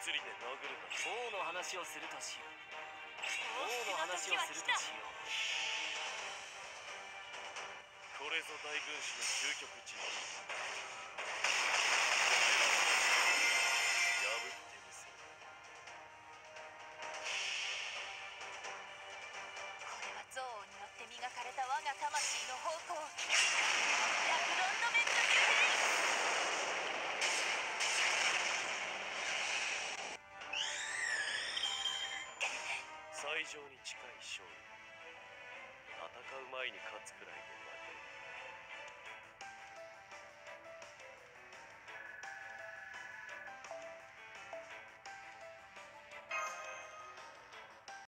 りで殴るか。 王の話をするとしよう。王の話をするとしよう。 これぞ大軍師の究極人。破ってみせる。 これは憎悪によって磨かれた我が魂の方向。躍動のメント級最上に近い勝利。戦う前に勝つくらいで